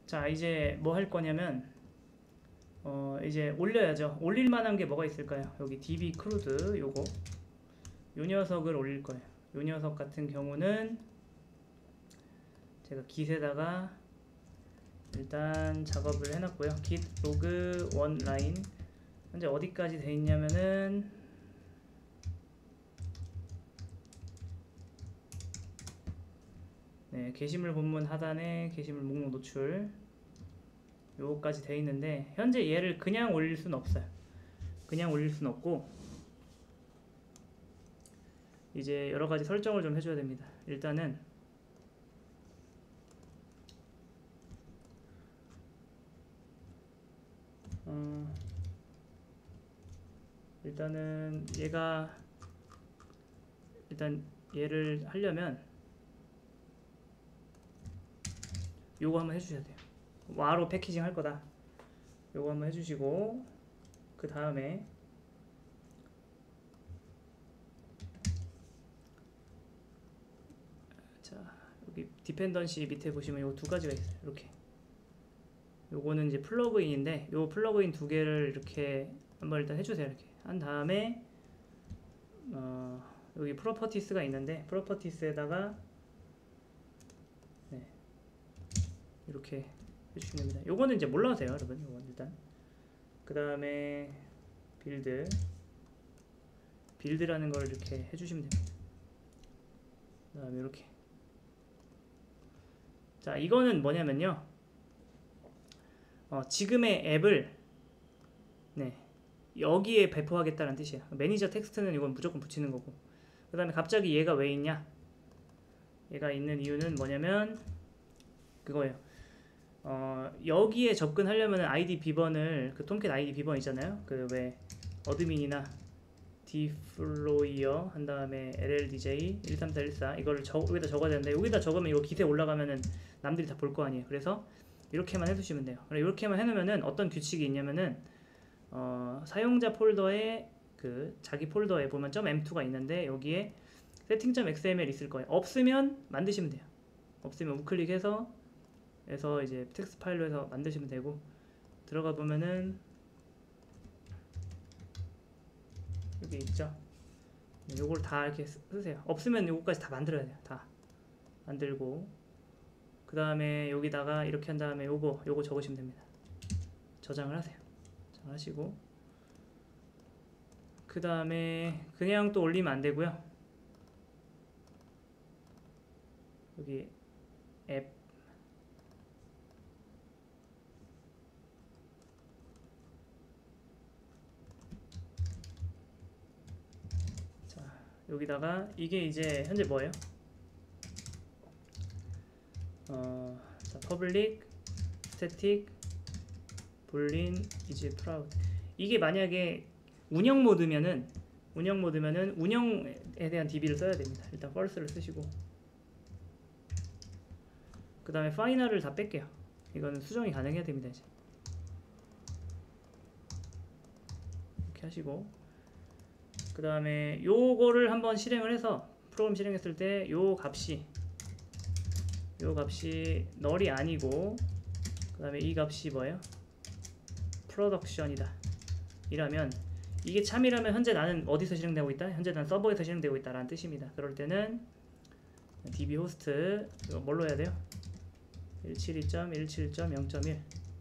자, 이제 뭐 할 거냐면 이제 올려야죠. 올릴 만한 게 뭐가 있을까요? 여기 db crude 요거 요 녀석을 올릴 거예요. 요 녀석 같은 경우는 제가 git에다가 일단 작업을 해놨고요. git log 1 line 현재 어디까지 돼 있냐면은 네, 게시물 본문 하단에 게시물 목록 노출 요거까지 돼 있는데 현재 얘를 그냥 올릴 수는 없어요. 그냥 올릴 수는 없고 이제 여러가지 설정을 좀 해줘야 됩니다. 일단은 일단은 얘가 일단 얘를 하려면 요거 한번 해주셔야 돼요. 와로 패키징 할 거다. 요거 한번 해주시고 그 다음에 자 여기 디펜던시 밑에 보시면 요 두 가지가 있어요. 이렇게 요거는 이제 플러그인인데 요 플러그인 두 개를 이렇게 한번 일단 해주세요. 이렇게 한 다음에 여기 프로퍼티스가 있는데 프로퍼티스에다가 네, 이렇게 해주시면 됩니다. 요거는 이제 몰라도 돼요, 여러분. 요건 일단 그 다음에 빌드라는 걸 이렇게 해주시면 됩니다. 그 다음에 이렇게 자 이거는 뭐냐면요 지금의 앱을 네 여기에 배포하겠다는 뜻이에요. 매니저 텍스트는 이건 무조건 붙이는 거고 그 다음에 갑자기 얘가 왜 있냐 얘가 있는 이유는 뭐냐면 그거예요. 여기에 접근하려면 아이디 비번을 그 톰캣 아이디 비번 있잖아요. 그 왜 어드민이나 디플로이어 한 다음에 LLDJ 13414 이거를 여기다 적어야 되는데 여기다 적으면 이거 기세 올라가면은 남들이 다 볼 거 아니에요. 그래서 이렇게만 해두시면 돼요. 이렇게만 해놓으면은 어떤 규칙이 있냐면은 사용자 폴더에 그 자기 폴더에 보면 .m2가 있는데 여기에 setting.xml 있을 거예요. 없으면 만드시면 돼요. 없으면 우클릭해서 이제 텍스트 파일로 해서 만드시면 되고 들어가 보면은 여기 있죠. 요걸 다 이렇게 쓰세요. 없으면 요거까지 다 만들어야 돼요. 다 만들고 그 다음에 여기다가 이렇게 한 다음에 요거 적으시면 됩니다. 저장을 하세요. 저장하시고 그 다음에 그냥 또 올리면 안 되고요. 여기 앱 자 여기다가 이게 이제 현재 뭐예요? 자, public static boolean is proud 이게 만약에 운영 모드면은 운영에 대한 db를 써야 됩니다. 일단 false를 쓰시고 그 다음에 final을 다 뺄게요. 이거는 수정이 가능해야 됩니다. 이제 이렇게 하시고 그 다음에 요거를 한번 실행을 해서 프로그램 실행했을 때 요 값이 null이 아니고 그 다음에 이 값이 뭐예요? production이다 이라면 이게 참이라면 현재 나는 어디서 실행되고 있다? 현재 난 서버에서 실행되고 있다 라는 뜻입니다. 그럴 때는 db host 이거 뭘로 해야 돼요? 172.17.0.1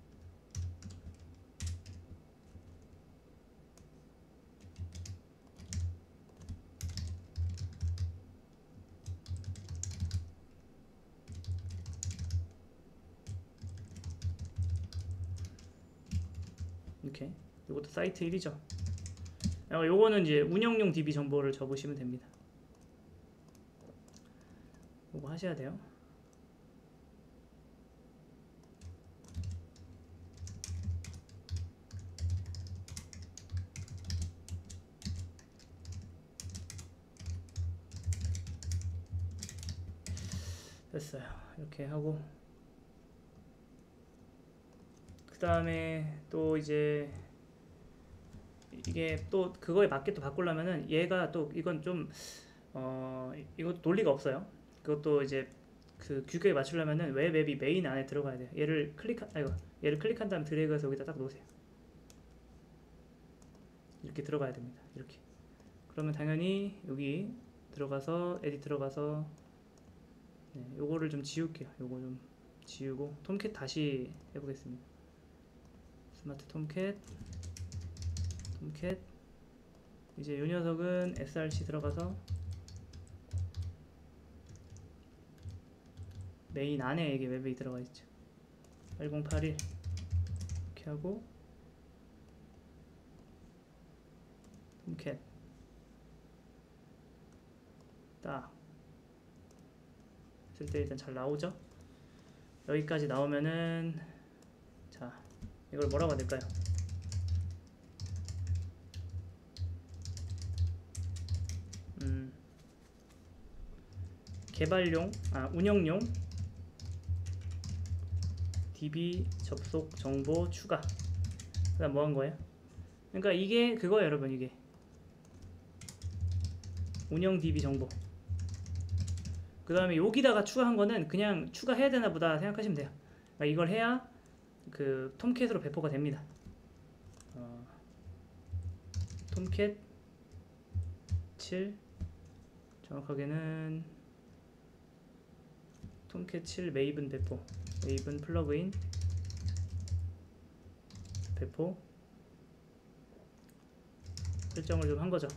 이렇게 이것도 사이트 1이죠. 요거는 이제 운영용 db 정보를 적으시면 됩니다. 요거 하셔야 돼요. 됐어요. 이렇게 하고 그 다음에 또 이제 이게 또 그거에 맞게 또 바꾸려면은 얘가 또 이건 좀 이것도 논리가 없어요. 그것도 이제 그 규격에 맞추려면은 웹 앱이 메인 안에 들어가야 돼요. 얘를 클릭한 다음 드래그해서 여기다 딱 놓으세요. 이렇게 들어가야 됩니다. 이렇게. 그러면 당연히 여기 들어가서 에딧 들어가서 요거를 좀 지울게요. 요거 좀 지우고 톰캣 다시 해보겠습니다. 스마트 톰캣 이제 요 녀석은 src 들어가서 메인 안에 이게 웹이 들어가 있죠. 8081 이렇게 하고 톰캣 딱 했을 때 일단 잘 나오죠. 여기까지 나오면은 자 이걸 뭐라고 해야 될까요? 개발용 운영용 DB 접속 정보 추가. 그 다음 뭐 한 거예요? 그러니까 이게 그거예요 여러분. 이게 운영 DB 정보. 그 다음에 여기다가 추가한 거는 그냥 추가해야 되나 보다 생각하시면 돼요. 그러니까 이걸 해야 그 톰캣으로 배포가 됩니다. 톰캣 7 정확하게는 톰캣 7 메이븐 배포, 메이븐 플러그인 배포 설정을 좀 한 거죠.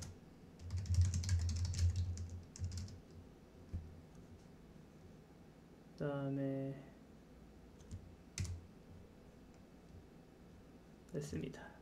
그 다음에 됐습니다.